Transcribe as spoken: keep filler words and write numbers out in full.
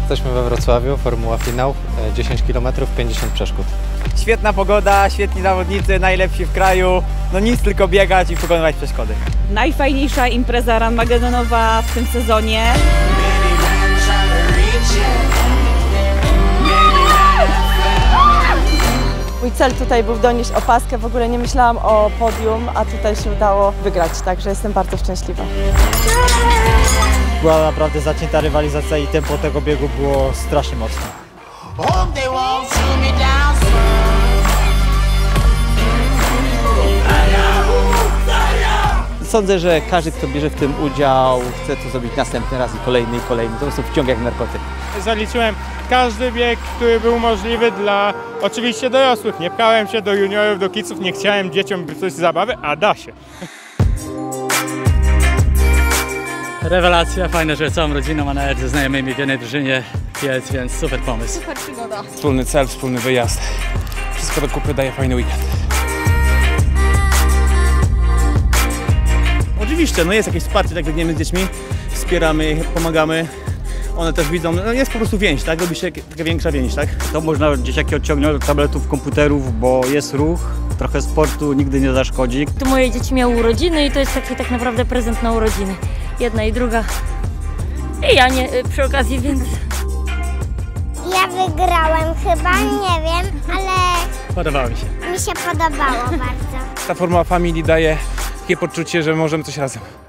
Jesteśmy we Wrocławiu, formuła finał, dziesięć kilometrów, pięćdziesiąt przeszkód. Świetna pogoda, świetni zawodnicy, najlepsi w kraju. No nic, tylko biegać i pokonywać przeszkody. Najfajniejsza impreza ranmagedonowa w tym sezonie. Mój cel tutaj był donieść opaskę, w ogóle nie myślałam o podium, a tutaj się udało wygrać, także jestem bardzo szczęśliwa. Była naprawdę zacięta rywalizacja i tempo tego biegu było strasznie mocne. Sądzę, że każdy, kto bierze w tym udział, chce to zrobić następny raz i kolejny i kolejny. To po prostu wciąga jak narkotyk. Zaliczyłem każdy bieg, który był możliwy dla oczywiście dorosłych. Nie pchałem się do juniorów, do kidsów, nie chciałem dzieciom coś zabawy, a da się. Rewelacja, fajne, że całą rodziną, a nawet ze znajomymi w jednej drużynie jest, więc super pomysł. Super przygoda. Wspólny cel, wspólny wyjazd. Wszystko do kupy daje fajny weekend. Oczywiście, no jest jakieś wsparcie, tak biegniemy z dziećmi, wspieramy, pomagamy. One też widzą, no jest po prostu więź, tak? Robi się taka większa więź, tak? To można dzieciaki odciągnąć od tabletów, komputerów, bo jest ruch, trochę sportu nigdy nie zaszkodzi. Tu moje dzieci miały urodziny i to jest taki tak naprawdę prezent na urodziny. Jedna i druga. I ja nie przy okazji, więc... Ja wygrałem chyba, nie wiem, ale... Podobało mi się. Mi się podobało bardzo. Ta formuła Family daje takie poczucie, że możemy coś razem.